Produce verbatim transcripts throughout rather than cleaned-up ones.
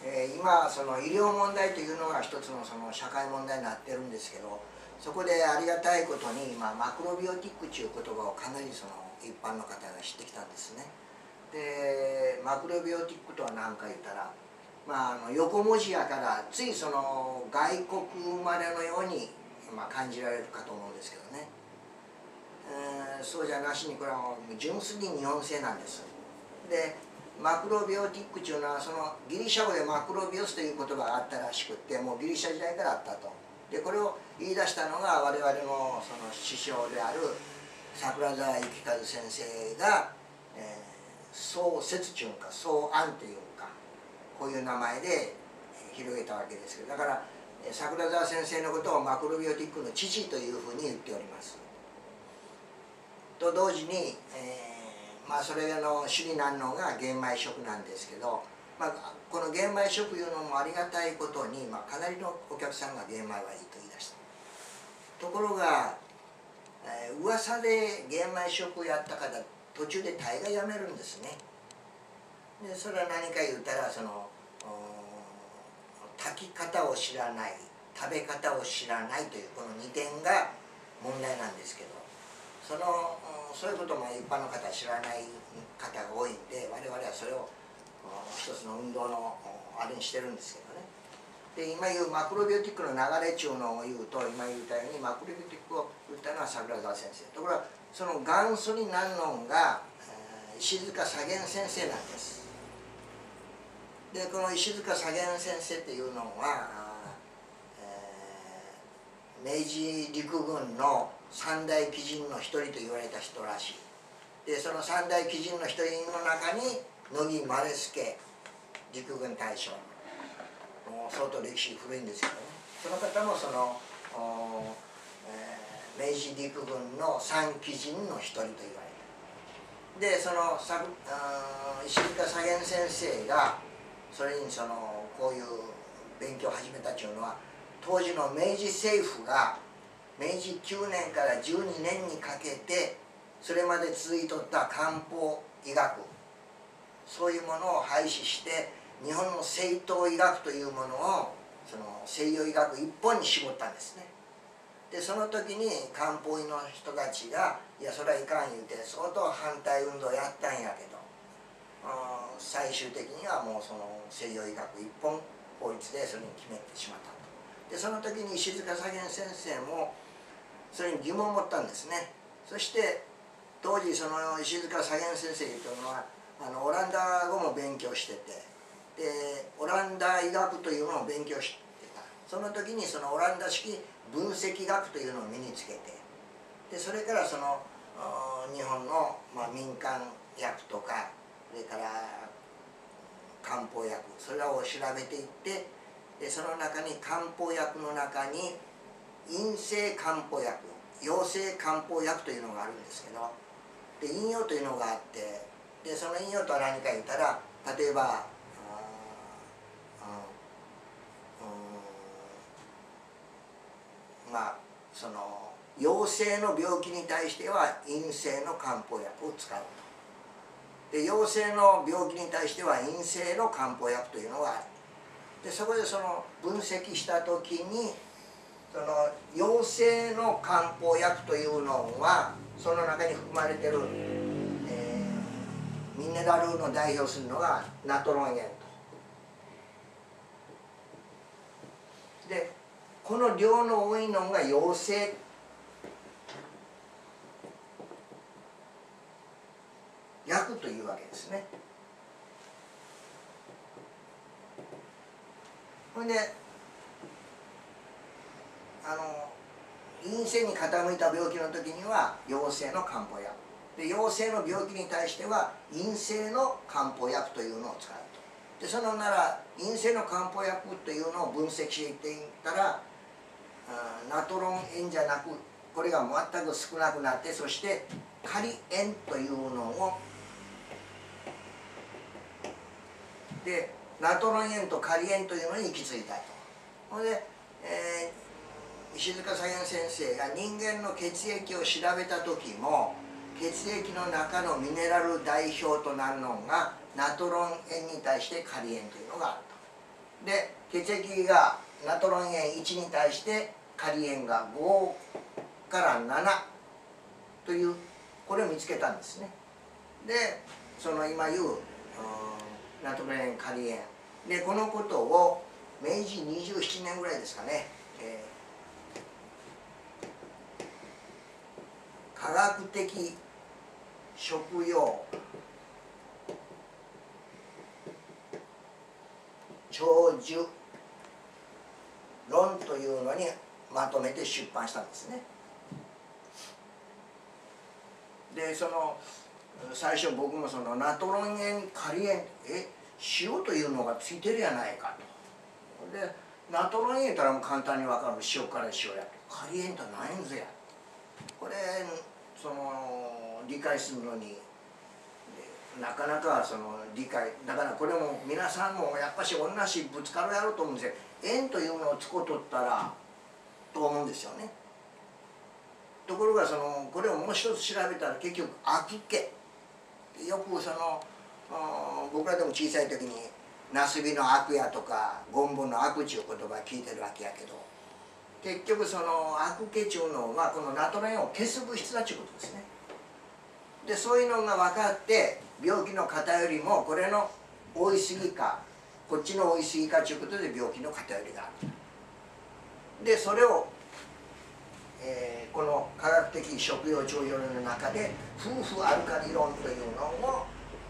えー、今その医療問題というのが一つのその社会問題になってるんですけど、そこでありがたいことに今マクロビオティックという言葉をかなりその一般の方が知ってきたんですね。でマクロビオティックとは何か言ったら、まあ、あの横文字やからついその外国生まれのように、まあ、感じられるかと思うんですけどね、えー、そうじゃなしにこれは純粋に日本製なんです。でマクロビオティックというのはそのギリシャ語でマクロビオスという言葉があったらしくって、もうギリシャ時代からあったと。でこれを言い出したのが我々のその師匠である桜沢幸和先生が、えー、創設中か創案というかこういう名前で広げたわけですけど、だから桜沢先生のことをマクロビオティックの父というふうに言っております。と同時に、えーまあそれの主になるのが玄米食なんですけど、まあ、この玄米食いうのもありがたいことに、まあ、かなりのお客さんが玄米はいいと言い出した。ところが、えー、噂で玄米食をやった方途中で大概やめるんですね。でそれは何か言ったらその炊き方を知らない、食べ方を知らないというこのにてんが問題なんですけど、そのそういうことも一般の方は知らない方が多いんで、我々はそれを一つの運動のあれにしてるんですけどね。で今言うマクロビオティックの流れ中のを言うと、今言ったようにマクロビオティックを言ったのは桜沢先生。ところがその元祖になるのが、えー、石塚左源先生なんです。でこの石塚左源先生っていうのは、えー、明治陸軍の三大奇人の一人と言われた人らしい。でその三大奇人の一人の中に乃木丸助陸軍大将、もう相当歴史古いんですけどね、その方もその、えー、明治陸軍の三奇人の一人と言われる。でそのさ石塚左源先生がそれにそのこういう勉強を始めたっていうのは、当時の明治政府が明治きゅうねんからじゅうにねんにかけてそれまで続いとった漢方医学、そういうものを廃止して日本の正統医学というものをその西洋医学一本に絞ったんですね。でその時に漢方医の人たちが「いやそれはいかん」言うて相当反対運動をやったんやけど、最終的にはもうその西洋医学一本法律でそれに決めてしまったと。でその時に石塚左源先生もそれに疑問を持ったんですね。そして当時その石塚左源先生というのはあのオランダ語も勉強してて、でオランダ医学というのを勉強してた。その時にそのオランダ式分析学というのを身につけて、でそれからその日本の、まあ、民間薬とかそれから漢方薬、それらを調べていって、でその中に漢方薬の中に陰性漢方薬、陽性漢方薬というのがあるんですけど、で陰陽というのがあって、でその陰陽とは何か言ったら、例えばまあその陽性の病気に対しては陰性の漢方薬を使うと。で陽性の病気に対しては陰性の漢方薬というのがある。でそこでその分析した時にその陽性の漢方薬というのはその中に含まれてる、えー、ミネラルの代表するのがナトロン塩と。でこの量の多いのが陽性薬というわけですね。ほんであの陰性に傾いた病気の時には陽性の漢方薬で、陽性の病気に対しては陰性の漢方薬というのを使うと。でそのなら陰性の漢方薬というのを分析していったら、ナトロン塩じゃなくこれが全く少なくなって、そしてカリ塩というのをでナトロン塩とカリ塩というのに行き着いたと。ほんで、えー、石塚左源先生が人間の血液を調べた時も血液の中のミネラル代表となるのがナトロン塩に対してカリ塩というのがあるで血液がナトロン塩いちに対してカリ塩がごからななというこれを見つけたんですね。でその今言う、うん、ナトロン塩カリ塩でこのことをめいじにじゅうななねんぐらいですかね、えー、科学的食用長寿論というのにまとめて出版したんですね。でその最初僕もそのナトロン塩カリ塩え塩というのがついてるやないかと。でナトロン塩言ったらもう簡単に分かる塩辛い塩やカリ塩とは何ぞやこれその理解するのになかなかその理解だからこれも皆さんもやっぱし同じぶつかるやろうと思うんですよ。塩というのをつこうとったらと思うんですよね。ところがそのこれをもう一つ調べたら結局悪気よくその僕らでも小さい時になすびの悪やとかゴンボの悪ちゅう言葉聞いてるわけやけど結局その悪気ちゅうのはこのナトロン塩を消す物質だっちゅうことですね。でそういうのが分かって病気の偏りもこれの多いすぎかこっちの多いすぎかということで病気の偏りがある。でそれを、えー、この科学的食用調用論の中で夫婦アルカリ論というのを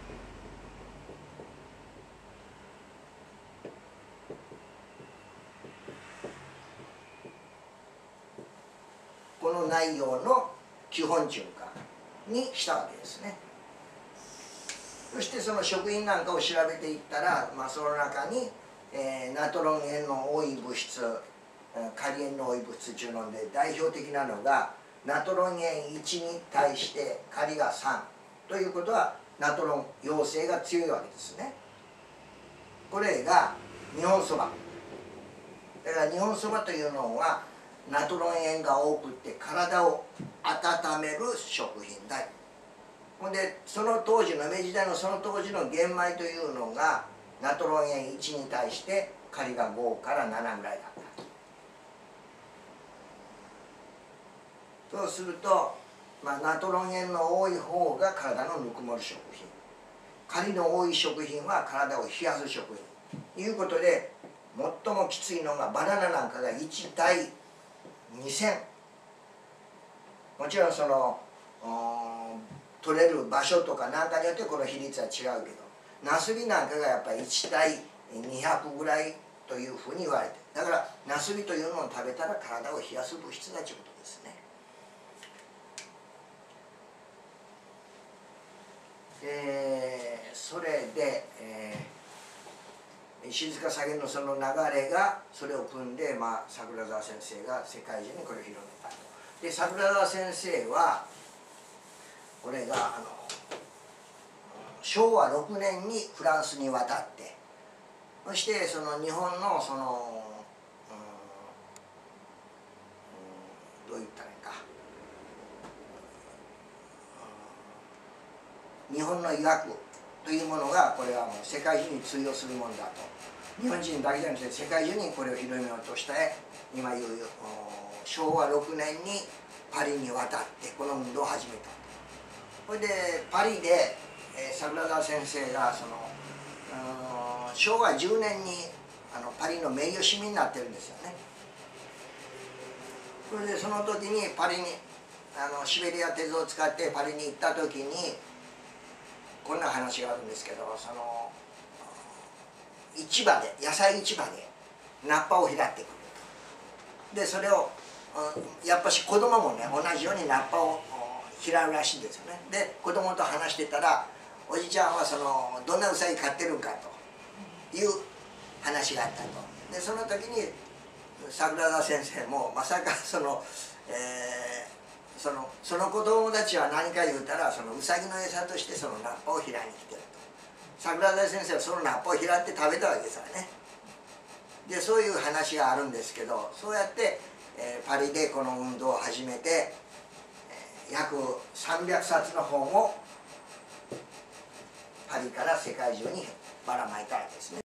この内容の基本中華にしたわけですね。そしてその食品なんかを調べていったら、まあ、その中に、えー、ナトロン塩の多い物質カリ塩の多い物質というので代表的なのがナトロン塩いちに対してカリがさんということはナトロン陽性が強いわけですね。これが日本そばだから日本そばというのはナトロン塩が多くって体を温める食品だ。ほんでその当時の明治時代のその当時の玄米というのがナトロン塩いちに対してカリがごからななぐらいだった。そうすると、まあ、ナトロン塩の多い方が体のぬくもる食品カリの多い食品は体を冷やす食品ということで最もきついのがバナナなんかがいち対にせんもちろんその取れる場所とかなんかによってこの比率は違うけどナスビなんかがやっぱりいち対にひゃくぐらいというふうに言われてだからナスビというのを食べたら体を冷やす物質だということですね。えー、それで、えー、石塚下げのその流れがそれを組んで、まあ、桜沢先生が世界中にこれを広めたと。で桜沢先生はこれがあのしょうわろくねんにフランスに渡ってそしてその日本のその、うん、どう言ったらいいか日本の医学というものがこれはもう世界中に通用するものだと日本人だけじゃなくて世界中にこれを広めようとして今言うしょうわろくねんにパリに渡ってこの運動を始めた。それでパリで、えー、桜沢先生がそのしょうわじゅうねんにあのパリの名誉市民になってるんですよね。それでその時にパリにあのシベリア鉄道を使ってパリに行った時にこんな話があるんですけどその市場で野菜市場でナッパを拾ってくると。でそれをやっぱし子供もね同じようにナッパを拾うらしいんですよね。で子供と話してたらおじちゃんはそのどんなウサギ飼ってるんかという話があったと。でその時に桜田先生もまさかその、えー、そのその子供たちは何か言うたらそのウサギの餌としてそのナッパを拾いに来てると。桜田先生はそのナッパを拾って食べたわけですからね。でそういう話があるんですけどそうやって、えー、パリでこの運動を始めて、えー、約さんびゃくさつの本をパリから世界中にばらまいたわけですね。